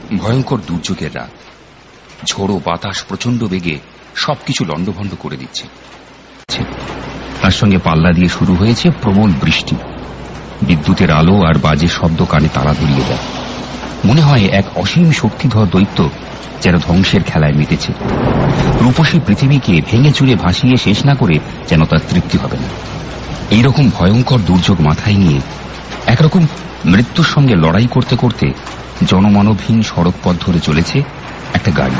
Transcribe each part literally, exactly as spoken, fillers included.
ভয়ঙ্কর দুর্যোগের রাত। ঝোড়ো বাতাস প্রচন্ড বেগে সবকিছু লণ্ডভণ্ড করে দিচ্ছে। তার সঙ্গে পাল্লা দিয়ে শুরু হয়েছে প্রবল বৃষ্টি। বিদ্যুতের আলো আর বাজে শব্দ কানে তালা ধরিয়ে দেয়। মনে হয় এক অসীম শক্তিধর দৈত্য যেন ধ্বংসের খেলায় মেতেছে। রূপসী পৃথিবীকে ভেঙে চুরে ভাসিয়ে শেষ না করে যেন তার তৃপ্তি হবে না। এইরকম ভয়ঙ্কর দুর্যোগ মাথায় নিয়ে একরকম মৃত্যুর সঙ্গে লড়াই করতে করতে জনমানবহীন সড়ক পথ ধরে চলেছে একটা গাড়ি।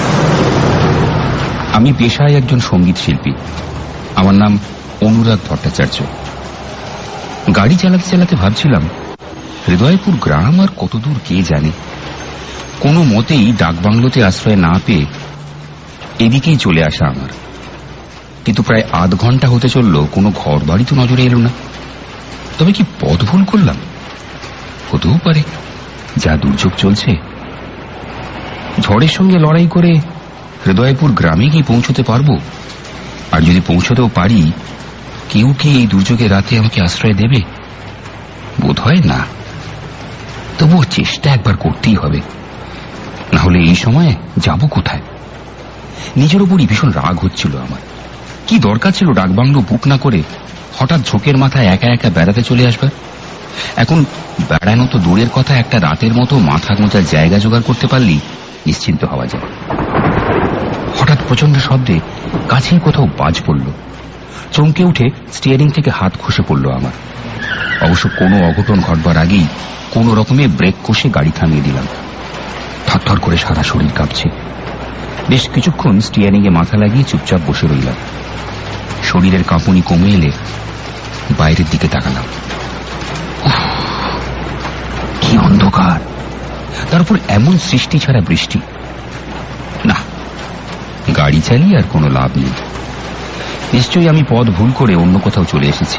আমি পেশায় একজন সঙ্গীত শিল্পী। আমার নাম অনুরাগ ভট্টাচার্য। গাড়ি চালাতে চালাতে ভাবছিলাম, হৃদয়পুর গ্রাম আর কতদূর কে জানে। কোনো মতেই ডাকবাংলোতে আশ্রয় না পেয়ে এদিকেই চলে আসা আমার। কিন্তু প্রায় আধ ঘন্টা হতে চলল, কোনো ঘর বাড়ি তো নজরে এলো না। তবে কি পথ ভুল করলাম? হতেও পারে, যা দুর্যোগ চলছে। ঝড়ের সঙ্গে লড়াই করে হৃদয়পুর গ্রামে কি পৌঁছতে পারবো? আর যদি পৌঁছতেও পারি, কেউ কি এই দুর্যোগের রাতে আমাকে আশ্রয় দেবে? বোধ হয় না। তবুও চেষ্টা একবার করতেই হবে, না হলে এই সময়ে যাব কোথায়? নিজের উপরই ভীষণ রাগ হচ্ছিল আমার। কি দরকার ছিল ডাকবাংলো বুক না করে হঠাৎ ঝোঁকের মাথায় একা একা বেড়াতে চলে আসবার? এখন বেড়ানো তো দূরের কথা, একটা রাতের মতো মাথা গোঁজার জায়গা জোগাড় করতে পারলেই নিশ্চিন্ত হওয়া যায়। হঠাৎ প্রচন্ড শব্দে কাছেই কোথাও বাজ পড়ল। চমকে উঠে স্টিয়ারিং থেকে হাত খসে পড়ল আমার। অবশ্য কোনো অঘটন ঘটবার আগেই কোনো রকমে ব্রেক কষে গাড়ি থামিয়ে দিলাম। থরথর করে সারা শরীর কাঁপছে। বেশ কিছুক্ষণ স্টিয়ারিংয়ে মাথা লাগিয়ে চুপচাপ বসে রইলাম। শরীরের কাঁপুনি কমে এলে বাইরের দিকে তাকালাম। কি অন্ধকার, তারপর এমন সৃষ্টি ছাড়া বৃষ্টি। না, গাড়ি চালিয়ে আর কোনো লাভ নেই। নিশ্চয়ই আমি পথ ভুল করে অন্য কোথাও চলে এসেছি।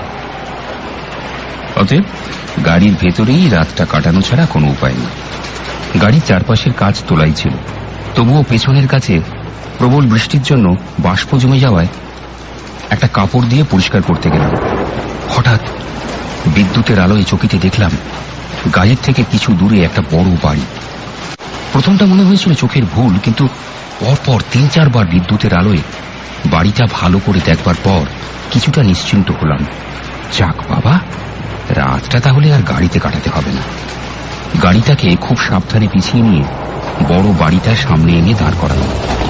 অতএব গাড়ির ভেতরেই রাতটা কাটানো ছাড়া কোনো উপায় নেই। গাড়ির চারপাশের কাজ তোলাই ছিল, তবুও পেছনের কাছে প্রবল বৃষ্টির জন্য বাষ্প জমে যাওয়ায় একটা কাপড় দিয়ে পরিষ্কার করতে গেলাম। হঠাৎ বিদ্যুতের আলোয় চকিতে দেখলাম গায়ের থেকে কিছু দূরে একটা বড় বাড়ি। প্রথমটা মনে হয়েছিল চোখের ভুল, কিন্তু পরপর তিন চারবার বিদ্যুতের আলোয় বাড়িটা ভালো করে দেখবার পর কিছুটা নিশ্চিন্ত হলাম। যাক বাবা, রাতটা তাহলে আর গাড়িতে কাটাতে হবে না। গাড়িটাকে খুব সাবধানে পিছিয়ে নিয়ে বড় বাড়িটার সামনে এনে দাঁড় করালাম।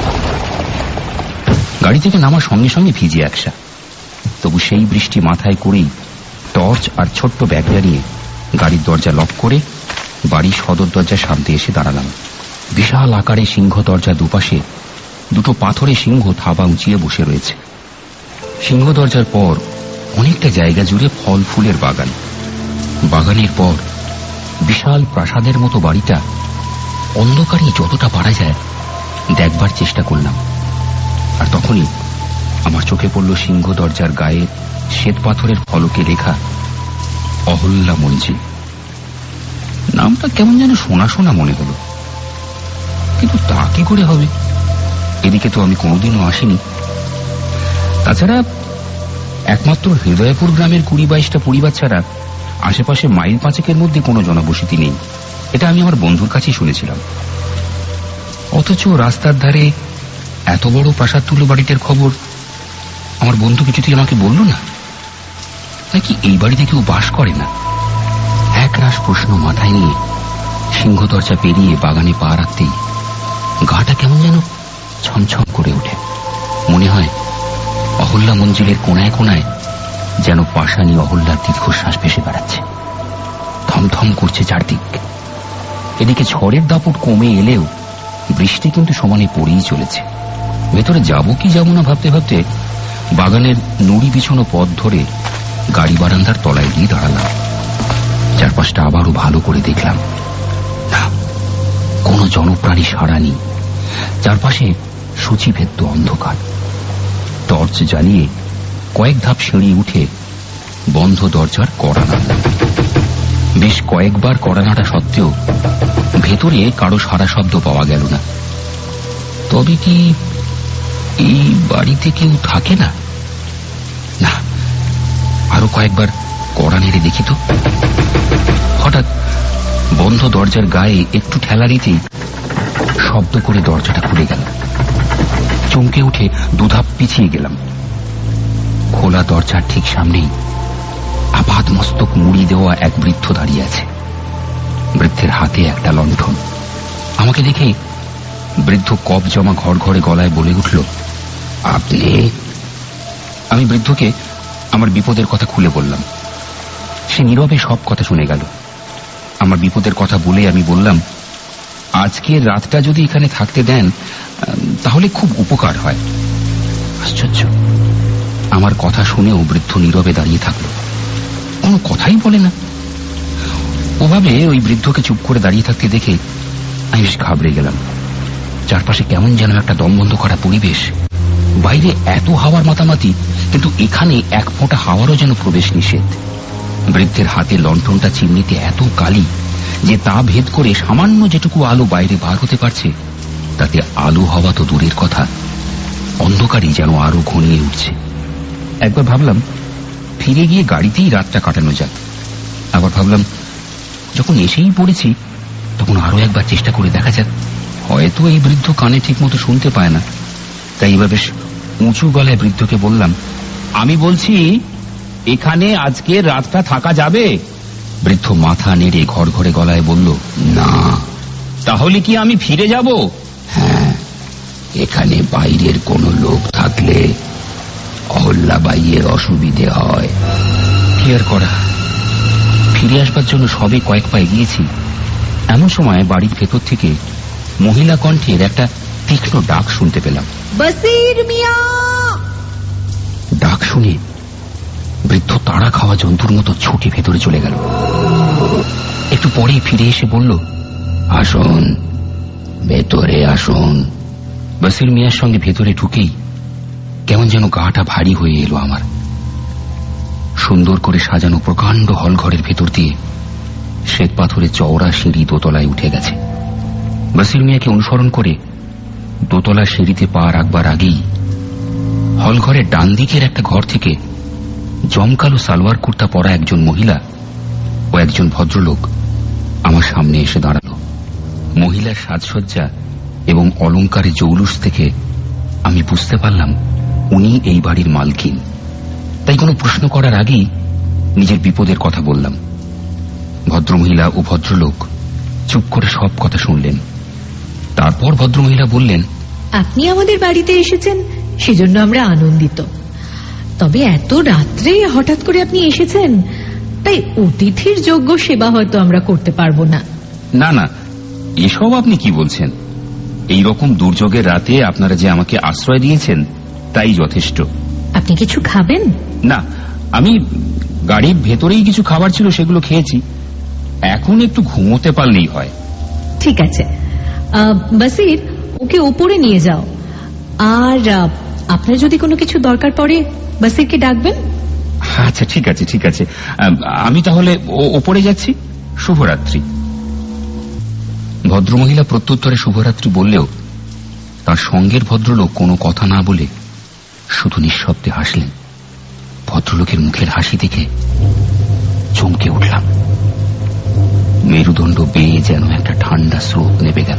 গাড়ি থেকে নামার সঙ্গে সঙ্গে ভিজে একসা। তবু সেই বৃষ্টি মাথায় করেই টর্চ আর ছোট্ট ব্যাগটা নিয়ে গাড়ির দরজা লক করে বাড়ির সদর দরজার সামনে এসে দাঁড়ালাম। বিশাল আকারে সিংহ দরজা দুপাশে দুটো পাথরে সিংহ থাবা উঁচিয়ে বসে রয়েছে। সিংহ দরজার পর অনেকটা জায়গা জুড়ে ফল ফুলের বাগান। বাগানের পর বিশাল প্রাসাদের মতো বাড়িটা। অন্ধকারে যতটা পারা যায় দেখবার চেষ্টা করলাম। আর তখনই আমার চোখে পড়ল সিংহ দরজার গায়ে শ্বেত পাথরের ফলকে লেখা অহল্যা মঞ্জিল। নামটা কেমন যেন শোনা শোনা মনে হলো, কিন্তু তা কি করে হবে? এদিকে তো আমি কোনোদিনও আসিনি। তাছাড়া একমাত্র হৃদয়পুর গ্রামের কুড়ি বাইশটা পরিবার ছাড়া আশেপাশে মাইল পাঁচেকের মধ্যে কোনো জনবসতি নেই, এটা আমি আমার বন্ধুর কাছেই শুনেছিলাম। অথচ রাস্তার ধারে এত বড় প্রাসাদ তুলো বাড়িটার খবর আমার বন্ধু কিছুতেই আমাকে বলল না। নাকি এই বাড়িতে কেউ বাস করে না? এক রাশ প্রশ্ন মাথায় নিয়ে সিংহ দরজা পেরিয়ে বাগানে পা রাখতেই গাটা কেমন যেন ছমছম করে ওঠে। মনে হয় অহল্যা মঞ্জিলের কোনায় কোনায় যেন পাষাণী অহল্যার দীর্ঘশ্বাস ভেসে বেড়াচ্ছে। থমথম করছে চারদিক। এদিকে ঝড়ের দাপট কমে এলেও বৃষ্টি কিন্তু সমানে পড়েই চলেছে। ভেতরে যাব কি যাব না ভাবতে ভাবতে বাগানের নুড়ি বিছানো পথ ধরে গাড়ি বারান্দার তলায় গিয়ে দাঁড়ালাম। চারপাশটা আবারও ভালো করে দেখলাম। না, কোনো জনপ্রাণী সাড়া নেই। চারপাশে সূচিভেদ্য অন্ধকার। টর্চ জ্বালিয়ে কয়েক ধাপ সিঁড়ি উঠে বন্ধ দরজার কড়া নাড়লাম। বেশ কয়েকবার কড়া নাড়া সত্ত্বেও ভেতরে কারো সারা শব্দ পাওয়া গেল না। তবে কি এই বাড়িতে কেউ থাকে না? না, আরো কয়েকবার কড়া নেড়ে দেখি তো। হঠাৎ বন্ধ দরজার গায়ে একটু ঠেলা দিতেই শব্দ করে দরজাটা খুলে গেল। চমকে উঠে দুধাপ পিছিয়ে গেলাম। খোলা দরজার ঠিক সামনেই আপাত মস্তক মুড়ি দেওয়া এক বৃদ্ধ দাঁড়িয়ে আছে। বৃদ্ধের হাতে একটা লণ্ঠন। আমাকে দেখে বৃদ্ধ কপ জমা ঘর ঘরে গলায় বলে উঠল, আপনি? আমি বৃদ্ধকে আমার বিপদের কথা খুলে বললাম। সে নীরবে সব কথা শুনে গেল। আমার বিপদের কথা বলে আমি বললাম, আজকের রাতটা যদি এখানে থাকতে দেন তাহলে খুব উপকার হয়। আশ্চর্য, আমার কথা শুনেও বৃদ্ধ নীরবে দাঁড়িয়ে থাকলো, কোনো কথাই বলে না। ওভাবে ওই বৃদ্ধকে চুপ করে দাঁড়িয়ে থাকতে দেখে আমি বেশ ঘাবড়ে গেলাম। চারপাশে কেমন যেন একটা দমবন্ধ করা পরিবেশ। বাইরে এত হাওয়ার মাতামাতি, কিন্তু এখানে এক ফোঁটা হাওয়ারও যেন প্রবেশ নিষেধ। বৃদ্ধের হাতে লণ্ঠনটা চিমনিতে এত কালি যে তা ভেদ করে সামান্য যেটুকু আলো বাইরে বার হতে পারছে, তাতে আলো হওয়া তো দূরের কথা, অন্ধকারই যেন আরো ঘনিয়ে উঠছে। একবার ভাবলাম ফিরে গিয়ে গাড়িতেই রাতটা কাটানো যাক। আবার ভাবলাম যখন এসেই পড়েছি তখন আরো একবার চেষ্টা করে দেখা যাক, হয়তো এই বৃদ্ধ কানে ঠিক মতো শুনতে পায় না। তাই এবার বেশ উঁচু গলায় বৃদ্ধকে বললাম, আমি বলছি এখানে আজকে রাতটা থাকা যাবে? বৃদ্ধ মাথা নেড়ে ঘর ঘরে গলায় বলল, না। তাহলে কি আমি ফিরে যাব? হ্যাঁ, এখানে বাইরের কোনো লোক থাকলে অহল্যাবাইয়ের অসুবিধে হয়। কি আর করা, ফিরে আসবার জন্য সবে কয়েক পা এগিয়েছি, এমন সময় বাড়ির ভেতর থেকে মহিলা কণ্ঠের একটা তীক্ষ্ণ ডাক শুনতে পেলাম। বসির মিয়া! ডাক শুনে বৃদ্ধ তাড়া খাওয়া জন্তুর মতো ছুটে ভেতরে চলে গেল। একটু পরেই ফিরে এসে বলল, আসুন, ভেতরে আসুন। বসির মিয়ার সঙ্গে ভেতরে ঢুকেই কেমন যেন গাটা ভারী হয়ে এলো আমার। সুন্দর করে সাজানো প্রকাণ্ড হলঘরের ভেতর দিয়ে শ্বেত পাথরের চওড়া সিঁড়ি দোতলায় উঠে গেছে। বসির মিয়াকে অনুসরণ করে দোতলা সিঁড়িতে পা রাখবার আগেই হলঘরের ডান দিকের একটা ঘর থেকে জমকালো সালোয়ার কুর্তা পরা একজন মহিলা ও একজন ভদ্রলোক আমার সামনে এসে দাঁড়ালো। মহিলার সাজসজ্জা এবং অলংকারে জৌলুস থেকে আমি বুঝতে পারলাম উনি এই বাড়ির মালকিন। তাই কোনো প্রশ্ন করার আগেই নিজের বিপদের কথা বললাম। ভদ্রমহিলা ও ভদ্রলোক চুপ করে সব কথা শুনলেন। তারপর ভদ্রমহিলা বললেন, আপনি আমাদের বাড়িতে এসেছেন সেজন্য আমরা আনন্দিত। তবে এত রাত্রে হঠাৎ করে আপনি এসেছেন, তাই অতিথির যোগ্য সেবা হয়তো আমরা করতে পারবো না। না না, এসব আপনি কি বলছেন? এই রকম দুর্যোগের রাতে আপনারা যে আমাকে আশ্রয় দিয়েছেন তাই যথেষ্ট। আপনি কিছু খাবেন? না, আমি গাড়ির ভেতরেই কিছু খাবার ছিল সেগুলো খেয়েছি। এখন একটু ঘুমোতে পারলেই হয়। ঠিক আছে, বসির, ওকে উপরে নিয়ে যাও। আর আপনার যদি কোনো কিছু দরকার পড়ে বসিরকে ডাকবেন। আচ্ছা, ঠিক আছে ঠিক আছে, আমি তাহলে ওপরে যাচ্ছি। শুভরাত্রি। ভদ্রমহিলা প্রত্যুত্তরে শুভরাত্রি বললেও তার সঙ্গের ভদ্রলোক কোনো কথা না বলে শুধু নিঃশব্দে হাসলেন। ভদ্রলোকের মুখের হাসি দেখে চমকে উঠলাম। মেরুদণ্ড বেয়ে যেন একটা ঠান্ডা স্রোত নেমে গেল।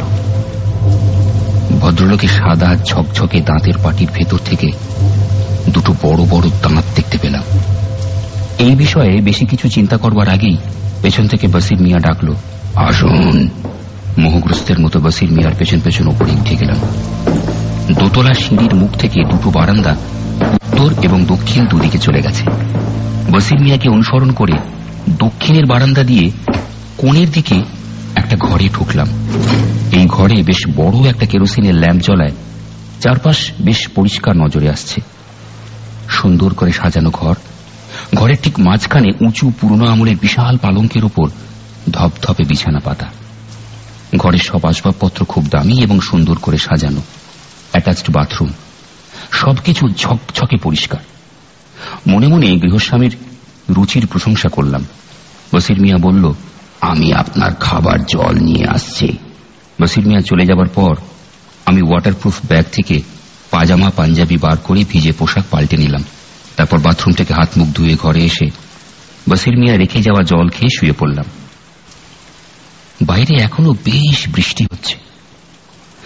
ভদ্রলোকের সাদা ঝকঝকে দাঁতের পাটির ভেতর থেকে দুটো বড় বড় দাঁত দেখতে পেলাম। এই বিষয়ে বেশি কিছু চিন্তা করবার আগেই পেছন থেকে বসির মিয়া ডাকলো, আসুন। মোহগ্রস্তের মতো বসির মিয়ার পেছন পেছন ওপরে উঠে গেলাম। দোতলা সিঁড়ির মুখ থেকে দুটো বারান্দা উত্তর এবং দক্ষিণ দুদিকে চলে গেছে। বসির মিয়াকে অনুসরণ করে দক্ষিণের বারান্দা দিয়ে কোণের দিকে একটা ঘরে ঢুকলাম। এই ঘরে বেশ বড় একটা কেরোসিনের ল্যাম্প জ্বলায়। চারপাশ বেশ পরিষ্কার নজরে আসছে। সুন্দর করে সাজানো ঘর। ঘরের ঠিক মাঝখানে উঁচু পুরনো আমলের বিশাল পালঙ্কের উপর ধপধপে বিছানা পাতা। ঘরের সব আসবাবপত্র খুব দামি এবং সুন্দর করে সাজানো। Attached bathroom. সবকিছু ঝকঝকে পরিষ্কার। মনে মনে গৃহস্বামীর রুচির প্রশংসা করলাম। বসির মিয়া বলল, আমি আপনার খাবার জল নিয়ে আসছি। বসির মিয়া চলে যাবার পর আমি ওয়াটারপ্রুফ ব্যাগ থেকে পাজামা পাঞ্জাবি বার করে ভিজে পোশাক পাল্টে নিলাম। তারপর বাথরুম থেকে হাত মুখ ধুয়ে ঘরে এসে বসির মিয়া রেখে যাওয়া জল খেয়ে শুয়ে পড়লাম। বাইরে এখনো বেশ বৃষ্টি হচ্ছে।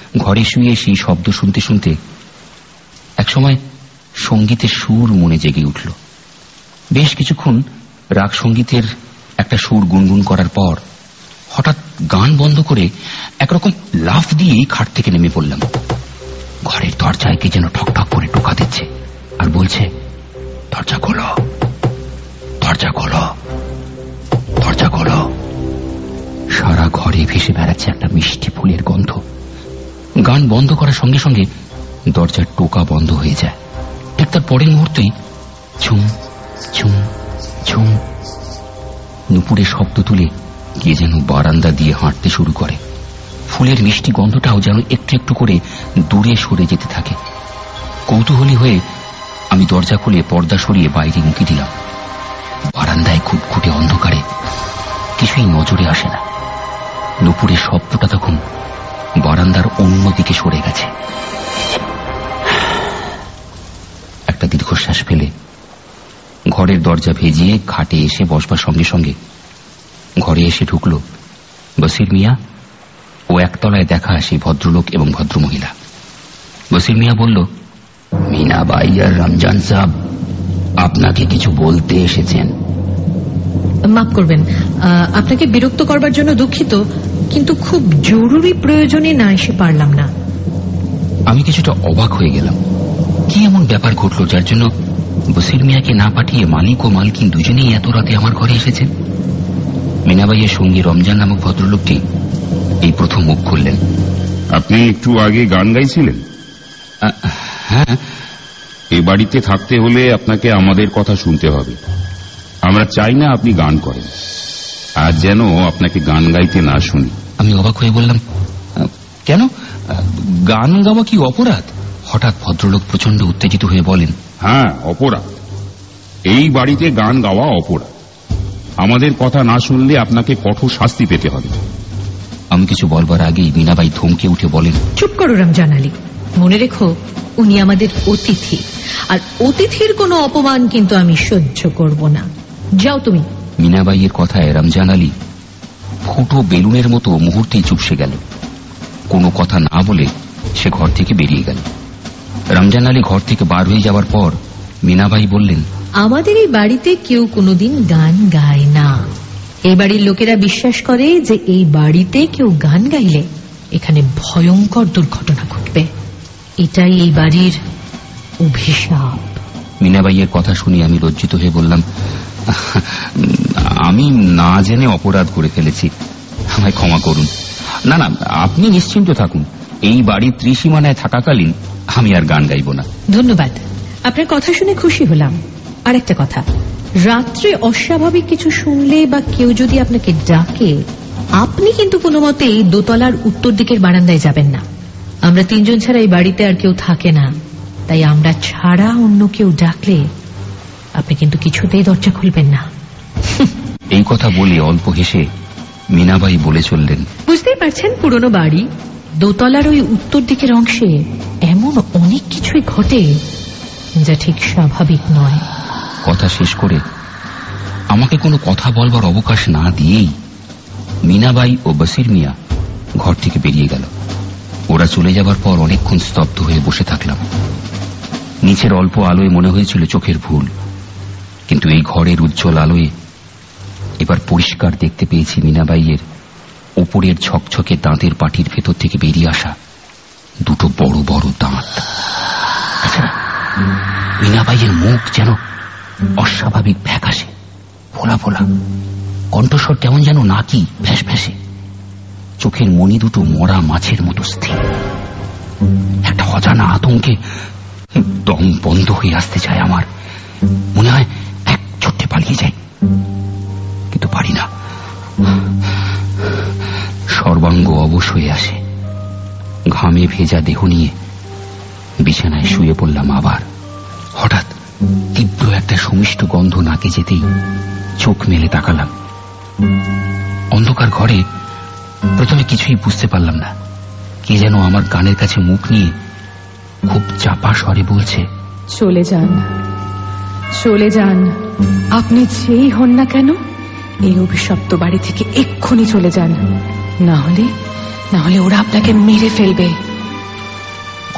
ঘরে শুয়ে সেই শব্দ শুনতে শুনতে একসময় সঙ্গীতের সুর মনে জেগে উঠল। বেশ কিছুক্ষণ রাগ সঙ্গীতের একটা সুর গুনগুন করার পর হঠাৎ গান বন্ধ করে একরকম লাফ দিয়ে খাট থেকে নেমে পড়লাম। ঘরের দরজায় কে যেন ঠকঠক করে টোকা দিচ্ছে আর বলছে, দরজা খোলো, দরজা খোলো, দরজা খোলো। সারা ঘরে ভেসে বেড়াচ্ছে একটা মিষ্টি ফুলের গন্ধ। গান বন্ধ করার সঙ্গে সঙ্গে দরজার টোকা বন্ধ হয়ে যায়। ঠিক তার পরের মুহূর্তেই ঝুম ঝুম ঝুম নুপুরের শব্দ তুলে কে যেন বারান্দা দিয়ে হাঁটতে শুরু করে। ফুলের মিষ্টি গন্ধটাও যেন একটু একটু করে দূরে সরে যেতে থাকে। কৌতূহলী হয়ে আমি দরজা খুলে পর্দা সরিয়ে বাইরে মুখে দিলাম। বারান্দায় খুটখুটে অন্ধকারে কিছুই নজরে আসে না। নুপুরের শব্দটা তখন বারান্দার অন্যদিকে সরে গেছে। একটা দীর্ঘশ্বাস ফেলে ঘরের দরজা ভেজিয়ে খাটে এসে বসবার সঙ্গে সঙ্গে ঘরে এসে ঢুকল বসির মিয়া ও একতলায় দেখা সেই ভদ্রলোক এবং ভদ্রমহিলা। বসির মিয়া বলল, মিনাবাই আর রমজান সাহেব আপনাকে কিছু বলতে এসেছেন। মাফ করবেন, আপনাকে বিরক্ত করবার জন্য দুঃখিত, কিন্তু খুব জরুরি প্রয়োজনে না এসে পারলাম না। আমি কিছুটা অবাক হয়ে গেলাম। কি এমন ব্যাপার ঘটল যার জন্য বসির মিয়াকে না পাঠিয়ে মালিক ও মালকিন দুজনেই এত রাতে আমার ঘরে এসেছেন? মিনাবাইয়ের সঙ্গে রমজান নামক ভদ্রলোকটি এই প্রথম মুখ খুললেন। আপনি একটু আগে গান গাইছিলেন? হ্যাঁ। এ বাড়িতে থাকতে হলে আপনাকে আমাদের কথা শুনতে হবে। আমরা চাই না আপনি গান করেন, আর যেন আপনাকে গান গাইতে না শুনি। আমি অবাক হয়ে বললাম, কেন, গান গাওয়া কি অপরাধ? হঠাৎ ভদ্রলোক প্রচন্ড উত্তেজিত হয়ে বলেন, হ্যাঁ অপরাধ। এই বাড়িতে গান গাওয়া অপরাধ। আমাদের কথা না শুনলে আপনাকে কঠোর শাস্তি পেতে হবে। আমি কিছু বলবার আগেই মিনাবাই ধমকে উঠে বলেন, চুপ করো রমজান আলী, মনে রেখো উনি আমাদের অতিথি, আর অতিথির কোনো অপমান কিন্তু আমি সহ্য করব না। যাও তুমি। মিনাবাইয়ের কথায় রমজান আলী ফুটো বেলুনের মতো মুহূর্তেই চুপসে গেল। কোনো কথা না বলে সে ঘর থেকে বেরিয়ে গেল। রমজান আলী ঘর থেকে বার হয়ে যাওয়ার পর মিনাবাই বললেন, আমাদের এই বাড়িতে কেউ কোনোদিন গান গায় না। এই বাড়ির লোকেরা বিশ্বাস করে যে এই বাড়িতে কেউ গান গাইলে এখানে ভয়ঙ্কর দুর্ঘটনা ঘটবে। এটাই এই বাড়ির অভিশাপ। মিনাবাইয়ের কথা শুনে আমি লজ্জিত হয়ে বললাম, আমি না জেনে অপরাধ করে ফেলেছি, আমায় ক্ষমা করুন। না না, আপনি নিশ্চিন্ত থাকুন, এই বাড়ির ত্রিসীমানায় থাকাকালীন আমি আর গান গাইব না। ধন্যবাদ, আপনার কথা শুনে খুশি হলাম। আর একটা কথা, রাত্রে অস্বাভাবিক কিছু শুনলে বা কেউ যদি আপনাকে ডাকে, আপনি কিন্তু কোনো মতেই দোতলার উত্তর দিকের বারান্দায় যাবেন না। আমরা তিনজন ছাড়া এই বাড়িতে আর কেউ থাকে না, তাই আমরা ছাড়া অন্য কেউ ডাকলে আপনি কিন্তু কিছুতেই দরজা খুলবেন না। এই কথা বলে অল্প হেসে মিনাবাই বলে চললেন, বুঝতেই পারছেন, পুরনো বাড়ি, দোতলার ওই উত্তর দিকের অংশে এমন অনেক কিছুই ঘটে যা ঠিক স্বাভাবিক নয়। কথা শেষ করে আমাকে কোনো কথা বলবার অবকাশ না দিয়েই মিনাবাই ও বসির মিয়া ঘর থেকে বেরিয়ে গেল। ওরা চলে যাবার পর অনেকক্ষণ স্তব্ধ হয়ে বসে থাকলাম। নিচের অল্প আলোয় মনে হয়েছিল চোখের ভুল, কিন্তু এই ঘরের উজ্জ্বল আলোয় এবার পরিষ্কার দেখতে পেয়েছি মিনাবাইয়ের উপরের ঝকঝকে দাঁতের পাটির ভেতর থেকে বেরিয়ে আসা দুটো বড় বড় দাঁত। আচ্ছা, মিনাবাইয়ের মুখ যেন অস্বাভাবিক ফ্যাকাশে, ফোলা ফোলা, কণ্ঠস্বর কেমন যেন নাকি ফ্যাস ফ্যাসে, চোখের মনি দুটো মরা মাছের মতো স্থির। একটা অজানা আতঙ্কে দম বন্ধ হয়ে আসতে চায় আমার। মনে হয় এক ছুটে পালিয়ে যাই, কিন্তু পারি না। সর্বাঙ্গ অবশ হয়ে আসে। ঘামে ভেজা দেহ নিয়ে বিছানায় শুয়ে পড়লাম আবার। হঠাৎ তীব্র একটা সুমিষ্ট গন্ধ নাকে যেতেই চোখ মেলে তাকালাম। অন্ধকার ঘরে প্রথমে কিছুই বুঝতে পারলাম না। কে যেন আমার কানের কাছে মুখ নিয়ে খুব চাপা স্বরে বলছে, চলে যান, চলে যান, আপনি যেই হন না কেন এই অভিশপ্ত বাড়ি থেকে এক্ষুনি চলে যান, না হলে না হলে ওরা আপনাকে মেরে ফেলবে।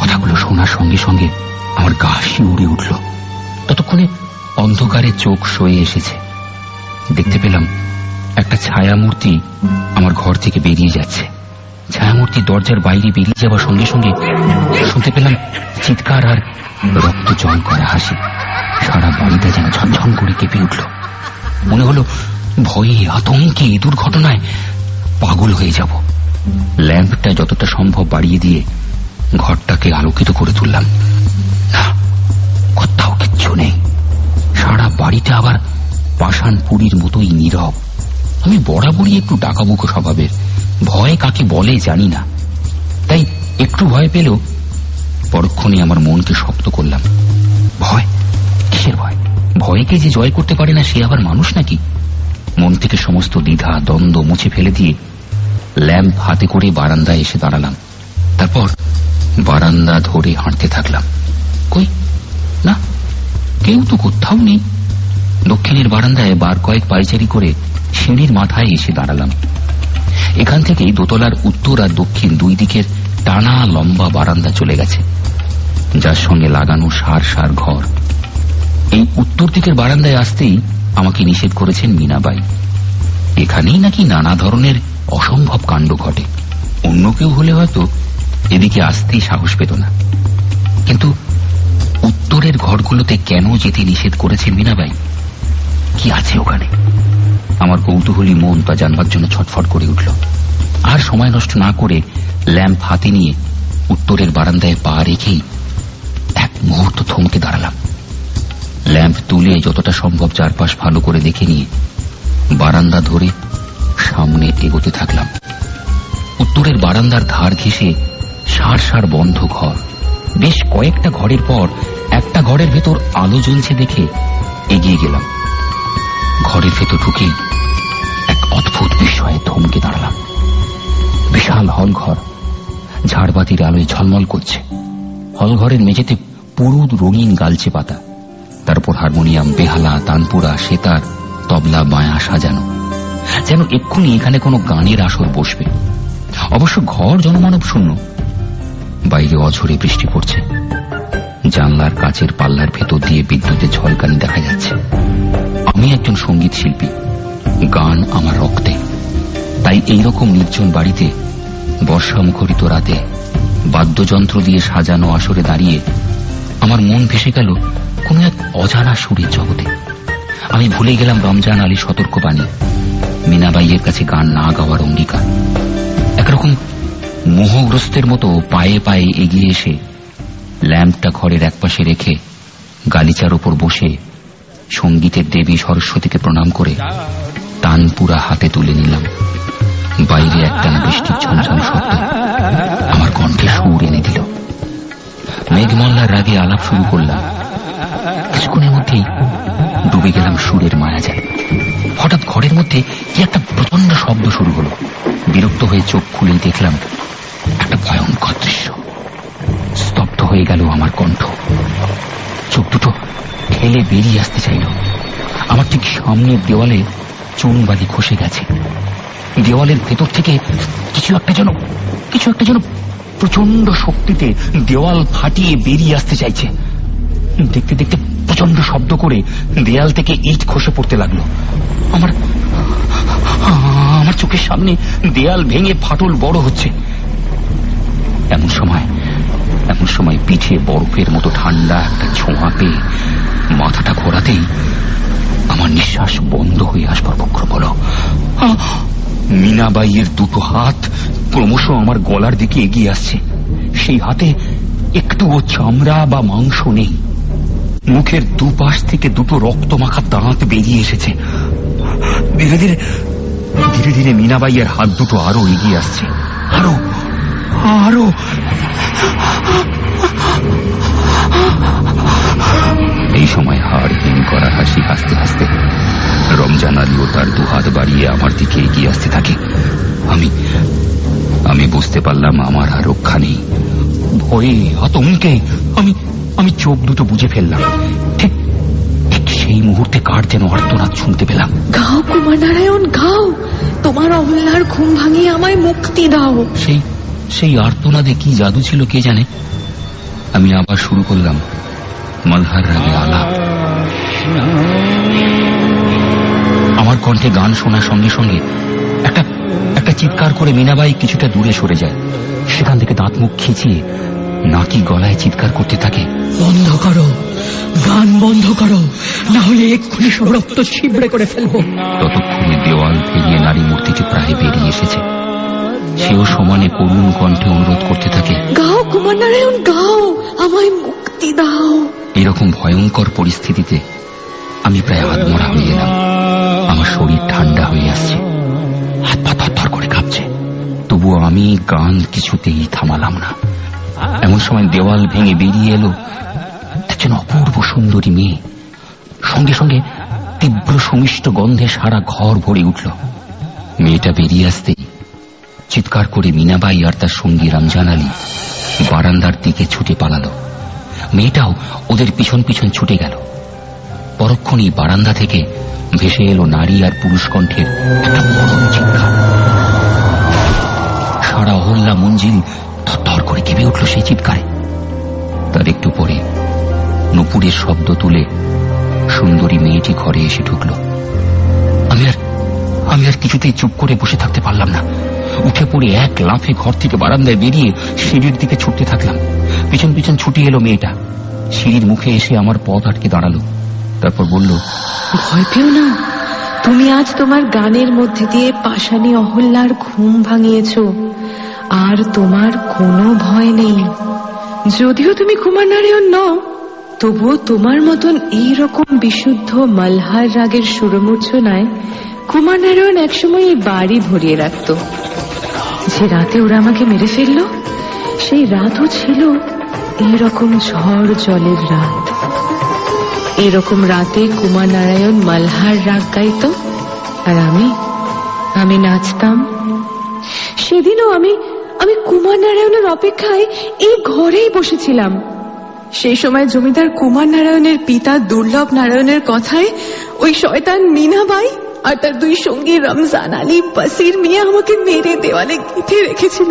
কথাগুলো শোনার সঙ্গে সঙ্গে আমার গা শিউরে উঠল। ততক্ষণে অন্ধকারে চোখ সয়ে এসেছে। দেখতে পেলাম একটা ছায়ামূর্তি আমার ঘর থেকে বেরিয়ে যাচ্ছে। ছায়ামূর্তি দরজার বাইরে বেরিয়ে যাওয়ার সঙ্গে সঙ্গে শুনতে পেলাম চিৎকার আর রক্ত জল করা হাসি। সারা বাড়িটা যেন ঝনঝন করে কেঁপে উঠল। মনে হলো ভয়ে আতঙ্কে দুর্ঘটনায় পাগল হয়ে যাব। ল্যাম্পটা যতটা সম্ভব বাড়িয়ে দিয়ে ঘরটাকে আলোকিত করে তুললাম। না, কোথাও কিচ্ছু নেই। সারা বাড়িটা আবার পাষাণ পুরীর মতোই নীরব। আমি বরাবরই একটু ডাকাবুকো স্বভাবের, ভয় কাকে বলে জানি না, তাই একটু ভয় পেলেও পরক্ষণে আমার মনকে শক্ত করলাম। ভয়? কিসের ভয়? ভয়কে যে জয় করতে পারে না সে আবার মানুষ নাকি? মন থেকে সমস্ত দ্বিধা দ্বন্দ্ব মুছে ফেলে দিয়ে ল্যাম্প হাতে করে বারান্দায় এসে দাঁড়ালাম। তারপর বারান্দা ধরে হাঁটতে থাকলাম। কই না, কেউ তো কোথাও নেই। দক্ষিণের বারান্দায় বার কয়েক পায়চারি করে সিঁড়ির মাথায় এসে দাঁড়ালাম। এখান থেকেই দোতলার উত্তর আর দক্ষিণ দুই দিকের টানা লম্বা বারান্দা চলে গেছে, যার সঙ্গে লাগানো সার সার ঘর। এই উত্তর দিকের বারান্দায় আসতেই আমাকে নিষেধ করেছেন মীনাবাই। এখানেই নাকি নানা ধরনের অসম্ভব কাণ্ড ঘটে। অন্য কেউ হলে হয়তো এদিকে আসতেই সাহস পেত না, কিন্তু উত্তরের ঘরগুলোতে কেন যেতে নিষেধ করেছেন মীনাবাই? কি আছে ওখানে? আমার কৌতূহলী মন তা জানবার জন্য ছটফট করে উঠল। আর সময় নষ্ট না করে ল্যাম্প হাতে নিয়ে উত্তরের বারান্দায় পা রেখেই এক মুহূর্ত থমকে দাঁড়ালাম। ল্যাম্প তুলে যতটা সম্ভব চারপাশ ভালো করে দেখে নিয়ে বারান্দা ধরে সামনে এগোতে থাকলাম। উত্তরের বারান্দার ধার ঘেঁষে সার সার বন্ধ ঘর। বেশ কয়েকটা ঘরের পর একটা ঘরের ভেতর আলো জ্বলছে দেখে এগিয়ে গেলাম। ঘরের ভেতর ঢুকেই এক অদ্ভুত বিস্ময়ে থমকে দাঁড়ালাম। বিশাল হল ঘর, ঝাড়বাতির আলোয় ঝলমল করছে। হল ঘরের মেঝেতে পুরো রঙিন গালচে পাতা, তারপর হারমোনিয়াম, বেহালা, তানপুরা, সেতার, তবলা, বায়া সাজানো, যেন এক্ষুনি এখানে কোনো গানের আসর বসবে। অবশ্য ঘর জনমানব শূন্য। বাইরে অঝরে বৃষ্টি পড়ছে। জানলার কাচের পাল্লার ভেতর দিয়ে বিদ্যুতের ঝলকানি দেখা যাচ্ছে। আমি একজন সঙ্গীত শিল্পী, গান আমার রক্তে। তাই এইরকম নির্জন বাড়িতে বর্ষা মুখরিত রাতে বাদ্যযন্ত্র দিয়ে সাজানো আসরে দাঁড়িয়ে আমার মন ভেসে গেল কোন এক অজানা সুরের জগতে। আমি ভুলে গেলাম রমজান আলীর সতর্কবাণী, মীনাবাইয়ের কাছে গান না গাওয়ার অঙ্গীকার। একরকম মোহগ্রস্তের মতো পায়ে পায়ে এগিয়ে এসে ল্যাম্পটা ঘরের একপাশে রেখে গালিচার ওপর বসে সঙ্গীতের দেবী সরস্বতীকে প্রণাম করে তানপুরা হাতে তুলে নিলাম। বাইরে একটানা বৃষ্টির ঝনঝন শব্দ আমার কণ্ঠে সুর এনে দিল। মেঘমল্লার রাগে আলাপ শুরু করলাম। কিছুক্ষণের মধ্যেই ডুবে গেলাম সুরের মায়াজালে। হঠাৎ ঘরের মধ্যে কি একটা প্রচন্ড শব্দ শুরু হলো। বিরক্ত হয়ে চোখ খুলেই দেখলাম একটা ভয়ঙ্কর দৃশ্য। স্তব্ধ হয়ে গেল আমার কণ্ঠ। চোখ দুটো ঠেলে বেরিয়ে আসতে চাইল। আমার ঠিক সামনের দেওয়ালে চুনবালি খসে গেছে। দেওয়ালের ভেতর থেকে কিছু একটা যেন কিছু একটা যেন প্রচন্ড শক্তিতে দেওয়াল ফাটিয়ে বেরিয়ে আসতে চাইছে। দেখতে দেখতে প্রচন্ড শব্দ করে দেয়াল থেকে ইট খসে পড়তে লাগলো। আমার আমার চোখের সামনে দেয়াল ভেঙে ফাটল বড় হচ্ছে। এমন সময় এমন সময় পিঠে বরফের মতো ঠান্ডা একটা ছোঁয়া পেয়ে মাথাটা ঘোরাতেই আমার নিঃশ্বাস বন্ধ হয়ে আসবার উপক্রম হলো। মীনাবাইয়ের দুটো হাত ক্রমশ আমার গলার দিকে এগিয়ে আসছে। সেই হাতে একটুও চামড়া বা মাংস নেই। মুখের দুপাশ থেকে দুটো রক্ত মাখা দাঁত বেরিয়ে এসেছে। ধীরে ধীরে ধীরে ধীরে মীনাবাইয়ের হাত দুটো আরো এগিয়ে আসছে, আরো আরো। এই সময় হাড় হিম করা হাসি হাসতে হাসতে রমজান আলীও তার দুহাত বাড়িয়ে আমার দিকে এগিয়ে আসতে থাকে। আমি আমি বুঝতে পারলাম আমার আর রক্ষা নেই। ভয়ে আতঙ্কে আমি আমি চোখ দুটো বুজে ফেললাম। ঠিক ঠিক সেই মুহূর্তে কার যেন আর্তনাদ শুনতে পেলাম। গাও কুমার নারায়ণ, গাও, তোমার অমলার ঘুম ভাঙিয়ে আমায় মুক্তি দাও। সেই সেই আর্তনাদে কি জাদু ছিল কে জানে। আমি আবার শুরু করলাম মালহার রাগে আলাপ। আমার কণ্ঠে গান শোনার সঙ্গে সঙ্গে একটা একটা চিৎকার করে মীনাবাই কিছুটা দূরে সরে যায়। সেখান থেকে দাঁত মুখ খিচিয়ে নাকি গলায় চিৎকার করতে থাকে, বন্ধ করো, গান বন্ধ করো, না হলে এক্ষুনি সব রক্ত ছিবড়ে করে ফেলবো। ততক্ষণে দেওয়াল পেরিয়ে নারী মূর্তিটি প্রায় বেরিয়ে এসেছে। সেও সমানে করুণ কণ্ঠে অনুরোধ করতে থাকে, গাও কুমার নারায়ণ, গাও, আমায় মুক্তি দাও। এরকম ভয়ঙ্কর পরিস্থিতিতে আমি প্রায় আধমরা হয়ে গেলাম। আমার শরীর ঠান্ডা হয়ে আসছে, হাত পা থরথর করে কাঁপছে। তবুও আমি গান কিছুতেই থামালাম না। এমন সময় দেওয়াল ভেঙে বেরিয়ে এলো একজন অপূর্ব সুন্দরী মেয়ে। সঙ্গে সঙ্গে তীব্র সুমিষ্ট গন্ধে সারা ঘর ভরে উঠল। মেয়েটা বেরিয়ে আসতেই চিৎকার করে মীনাবাই আর তার সঙ্গী রমজান আলী বারান্দার দিকে ছুটে পালালো। মেয়েটাও ওদের পিছন পিছন ছুটে গেল। পরক্ষণেই বারান্দা থেকে ভেসে এলো নারী আর পুরুষ কণ্ঠের একটা বড় চিৎকার। সারা অহল্যা মঞ্জিল থরথর করে কেঁপে উঠল সেই চিৎকারে। তার একটু পরে নূপুরের শব্দ তুলে সুন্দরী মেয়েটি ঘরে এসে ঢুকল। আমি আর আমি আর কিছুতেই চুপ করে বসে থাকতে পারলাম না। উঠে পড়ে এক লাফে ঘর থেকে বারান্দায় বেরিয়ে সিঁড়ির দিকে ছুটতে থাকলাম। পিছন পিছন ছুটে এলো মেয়েটা। সিঁড়ির মুখে এসে আমার পথ আটকে দাঁড়ালো। তারপর বলল, ভয় পেও না, তুমি আজ তোমার গানের মধ্যে দিয়ে পাষাণী অহল্যার ঘুম ভাঙিয়েছ, আর তোমার কোনো ভয় নেই। যদিও তুমি কুমার নারায়ণ নও, তবুও তোমার মতন এইরকম বিশুদ্ধ মালহার রাগের সুরমূর্ছনায় কুমার নারায়ণ একসময় এই বাড়ি ভরিয়ে রাখত। যে রাতে ওরা আমাকে মেরে ফেলল, সেই রাতও ছিল এইরকম ঝড় জলের রাত। এরকম রাতে কুমার নারায়ণ মালহার রাগ গাইত, আর আমি আমি নাচতাম। সেদিনও আমি আমি কুমার নারায়ণের অপেক্ষায় এই ঘরেই বসেছিলাম। সেই সময় জমিদার কুমার নারায়ণের পিতা দুর্লভ নারায়ণের কথায় ওই শয়তান মীনাবাই আর তার দুই সঙ্গী রমজান আলী, বাসির মিয়া আমাকে মেরে দেওয়ালে গেঁথে রেখেছিল।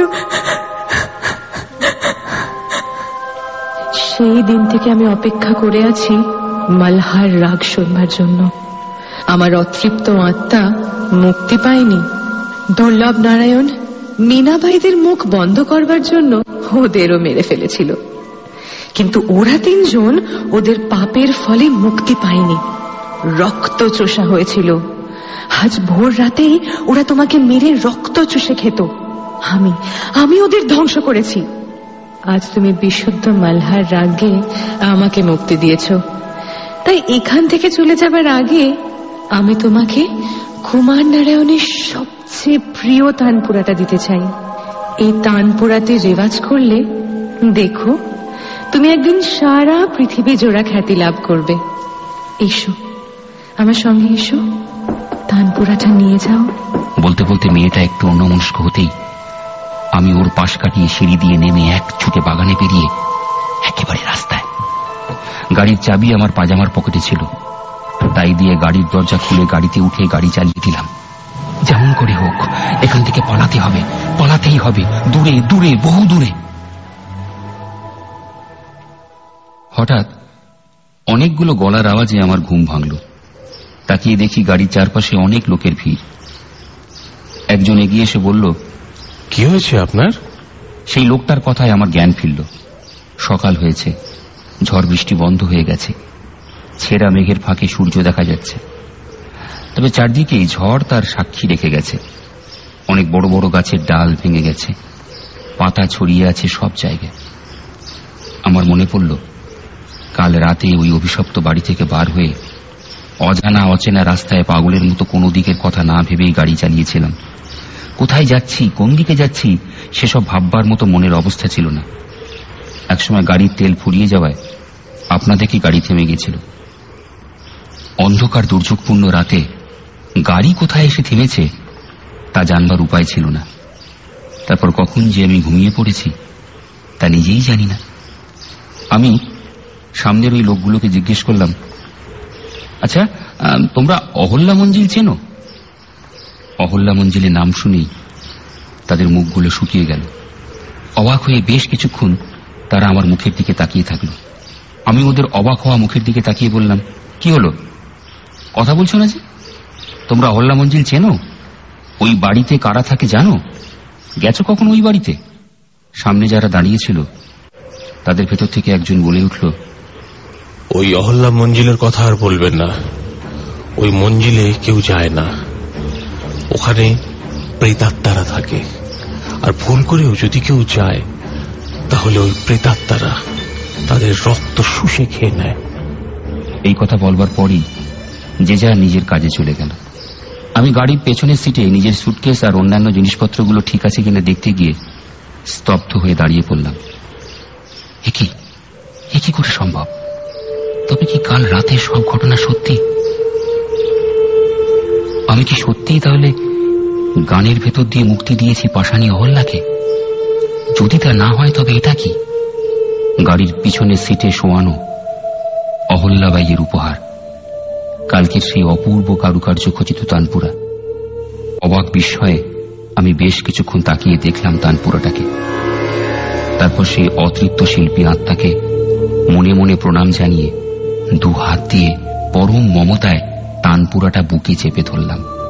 সেই দিন থেকে আমি অপেক্ষা করে আছি মালহার রাগ শুনবার জন্য। আমার অতৃপ্ত আত্মা মুক্তি পায়নি। দুর্লভ নারায়ণ মীনাবাইদের মুখ বন্ধ করবার জন্য ওদেরও মেরে ফেলেছিল, কিন্তু ওরা তিনজন ওদের পাপের ফলে মুক্তি পায়নি, রক্ত চোষা হয়েছিল। আজ ভোর রাতেই ওরা তোমাকে মেরে রক্ত চুষে খেত। আমি আমি ওদের ধ্বংস করেছি। আজ তুমি বিশুদ্ধ মালহার রাগে আমাকে মুক্তি দিয়েছ, তাই এখান থেকে চলে যাবার আগে আমি তোমাকে কুমার নারায়ণের সবচেয়ে প্রিয় তানপুরাটা দিতে চাই। এই তানপুরাতে রেওয়াজ করলে দেখো তুমি একদিন সারা পৃথিবী জোড়া খ্যাতি লাভ করবে। এসো, আমার সঙ্গে এসো, তানপুরাটা নিয়ে যাও। বলতে বলতে মেয়েটা একটু অন্যমনস্ক হতেই আমি ওর পাশ কাটিয়ে সিঁড়ি দিয়ে নেমে এক ছুটে বাগানে পেরিয়ে একেবারে রাস্তায়। গাড়ির চাবি আমার পাজামার পকেটে ছিল, তাই দিয়ে গাড়ির দরজা খুলে গাড়িতে উঠে গাড়ি চালিয়ে দিলাম। যেমন করে হোক এখান থেকে পালাতে হবে, পালাতেই হবে, দূরে দূরে, বহু দূরে। হঠাৎ অনেকগুলো গলার আওয়াজে আমার ঘুম ভাঙল। তাকিয়ে দেখি গাড়ির চারপাশে অনেক লোকের ভিড়। একজন এগিয়ে এসে বলল, কি হয়েছে আপনার? সেই লোকটার কথায় আমার জ্ঞান ফিরল। সকাল হয়েছে, ঝড় বৃষ্টি বন্ধ হয়ে গেছে, ছেঁড়া মেঘের ফাঁকে সূর্য দেখা যাচ্ছে। তবে চারদিকেই ঝড় তার সাক্ষী রেখে গেছে। অনেক বড় বড় গাছের ডাল ভেঙে গেছে, পাতা ছড়িয়ে আছে সব জায়গায়। আমার মনে পড়ল কাল রাতে ওই অভিশপ্ত বাড়ি থেকে বার হয়ে অজানা অচেনা রাস্তায় পাগলের মতো কোনো দিকের কথা না ভেবেই গাড়ি চালিয়েছিলাম। কোথায় যাচ্ছি, কোন দিকে যাচ্ছি সেসব ভাববার মতো মনের অবস্থা ছিল না। একসময় গাড়ির তেল ফুরিয়ে যাওয়ায় আপনা থেকেই গাড়ি থেমে গেছিল। অন্ধকার দুর্যোগপূর্ণ রাতে গাড়ি কোথায় এসে থেমেছে তা জানবার উপায় ছিল না। তারপর কখন যে আমি ঘুমিয়ে পড়েছি তা নিজেই জানি না। আমি সামনের ওই লোকগুলোকে জিজ্ঞেস করলাম, আচ্ছা তোমরা অহল্যা মঞ্জিল চেনো? অহল্যা মঞ্জিলের নাম শুনেই তাদের মুখগুলো শুকিয়ে গেল। অবাক হয়ে বেশ কিছুক্ষণ তারা আমার মুখের দিকে তাকিয়ে থাকলো। আমি ওদের অবাক হওয়া মুখের দিকে তাকিয়ে বললাম, কি হলো, কথা বলছো না যে? তোমরা অহল্যা মঞ্জিল চেনো? ওই বাড়িতে কারা থাকে জানো? গেছো কখন ওই বাড়িতে? সামনে যারা দাঁড়িয়েছিল তাদের ভেতর থেকে একজন বলে উঠল, ওই অহল্যা মঞ্জিলের কথা আর বলবেন না। ওই মঞ্জিলে কেউ যায় না, ওখানে প্রেতাত্মারা থাকে। আর ভুল করেও যদি কেউ যায় তাহলে ওই প্রেতাত্মারা তাদের রক্ত শুষে খেয়ে নেয়। এই কথা বলবার পরই যে যা নিজের কাজে চলে গেল। আমি গাড়ির পেছনের সিটে নিজের সুটকেস আর অন্যান্য জিনিসপত্রগুলো ঠিক আছে কিনা দেখতে গিয়ে স্তব্ধ হয়ে দাঁড়িয়ে পড়লাম। একই একই করে সম্ভব? তবে কি কাল রাতে সব ঘটনা সত্যি? আমি কি সত্যিই তাহলে গানের ভেতর দিয়ে মুক্তি দিয়েছি পাষাণী অহল্যাকে? যদি তা না হয় তবে এটা কি? গাড়ির পিছনের সিটে শোয়ানো অহল্যাবাইয়ের উপহার, কালকের সেই অপূর্ব কারুকার্য খচিত তানপুরা। অবাক বিস্ময়ে আমি বেশ কিছুক্ষণ তাকিয়ে দেখলাম তানপুরাটাকে। তারপর সেই অতৃপ্ত শিল্পী আত্মাকে মনে মনে প্রণাম জানিয়ে দু হাত দিয়ে পরম মমতায় তানপুরাটা বুকে চেপে ধরলাম।